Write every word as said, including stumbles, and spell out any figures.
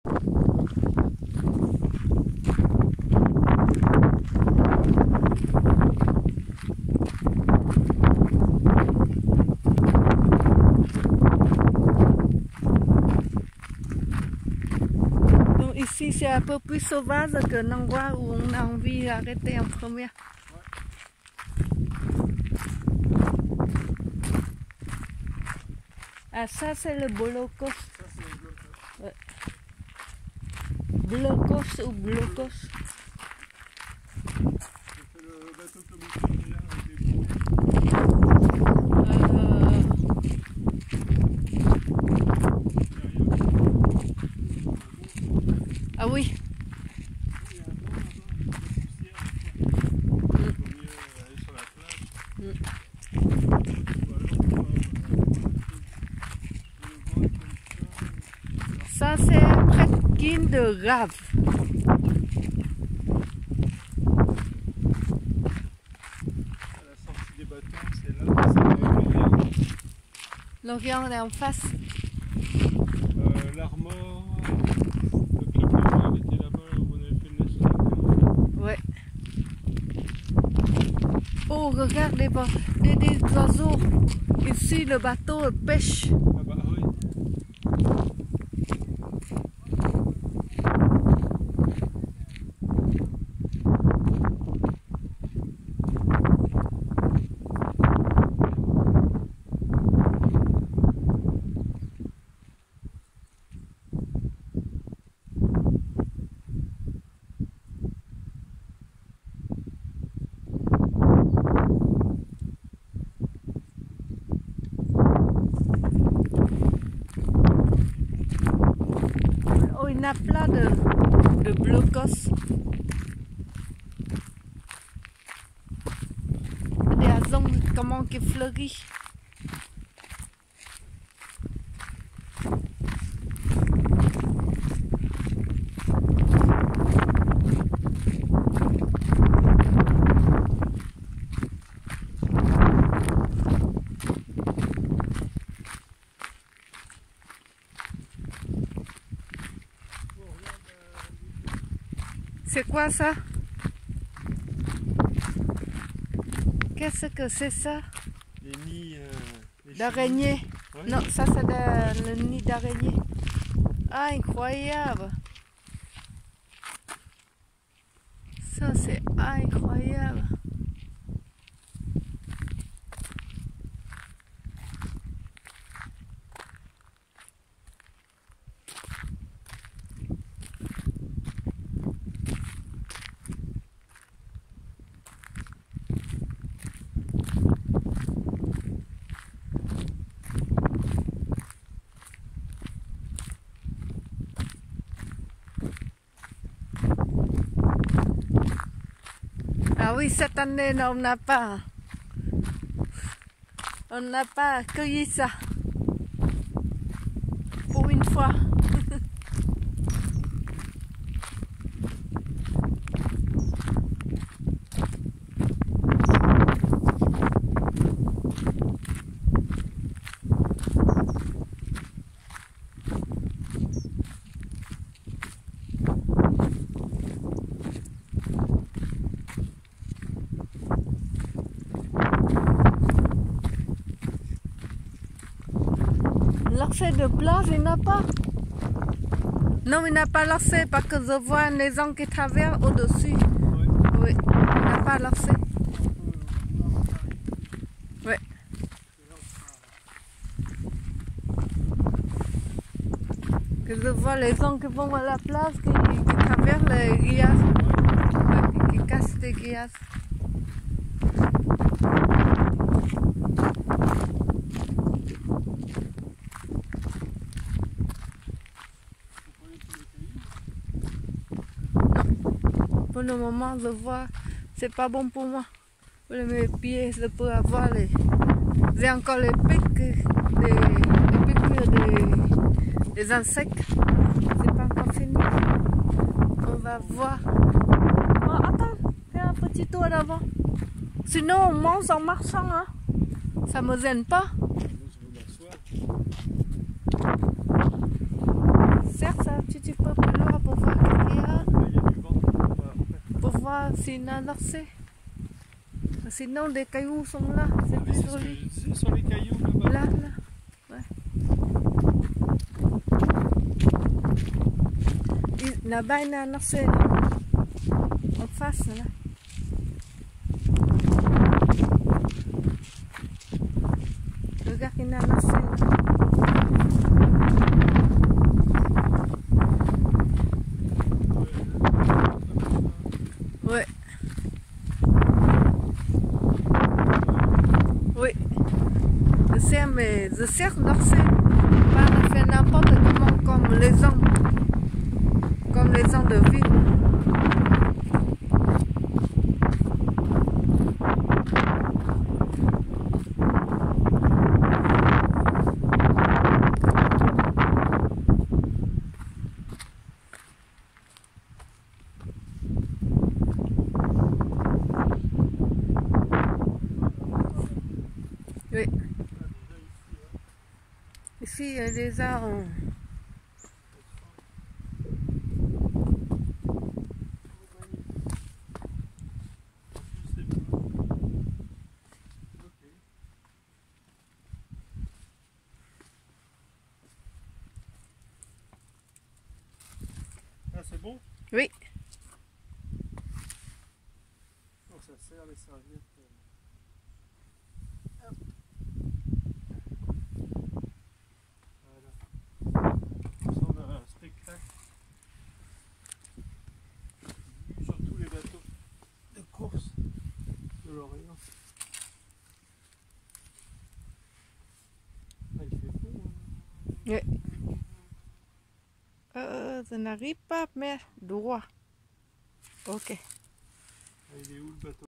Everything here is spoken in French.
Ici, c'est un peu plus sauvage que l'endroit où on a envie d'arrêter en première. Ah, ça, c'est le blocos. Ouais. Blocos ou blocos. Ah oui. Mm. Mm. Ça c'est presqu'ile de rave. À la sortie des bateaux, c'est là, c'est Lorient. Lorient est en face. Euh, L'Armor. Était là-bas où on avait fait le national. Ouais. Oh, regarde les, les, les oiseaux. Ici, le bateau pêche. Ah bah oui. Il y a plein de, de blocos. Des azons, comment qui fleurissent. C'est quoi ça? Qu'est-ce que c'est ça? Les nids euh, d'araignées. Ouais. Non, ça c'est le nid d'araignée. Ah, incroyable! Ça c'est incroyable! Ah oui, cette année, on n'a pas, on n'a pas cueilli ça, pour une fois. L'accès de plage, il n'a pas. Non, il n'a pas l'accès parce que je vois les gens qui traversent au-dessus. Oui. Oui, il n'a pas l'accès. Oui. Que je vois les gens qui vont à la plage, qui, qui traversent les grillages, qui, qui cassent des grillages. Pour le moment, je vois, c'est pas bon pour moi. Pour mes pieds, je peux avoir les. J'ai encore les pics, les, les piqûres des, des insectes. C'est pas encore fini. On va voir. Oh, attends, fais un petit tour d'avant. Sinon, on mange en marchant. Hein. Ça me gêne pas. Certes, ça, tu, tu peux pas. racines inversées. Sinon, des cailloux sont là. C'est Ah, plus c'est ce que joli. je disais sur les cailloux là-bas. Là, là. Ouais. Il là-bas, il y a un inversé. En face, là. Regarde, il y a un inversé. Ouais. Oui. Je sais, mais je sais relancer. Pas faire n'importe comment comme les gens. Comme les gens de ville. Oui. Ici, il y a des arbres. Ah, c'est bon? Oui. Oh, ça sert les serviettes. Voilà. On a un spectacle vu sur tous les bateaux de course de Lorient. Ah, il fait beau. Hein. Oui. Euh, je n'arrive pas à mettre droit. Ok. Ah, il est où le bateau?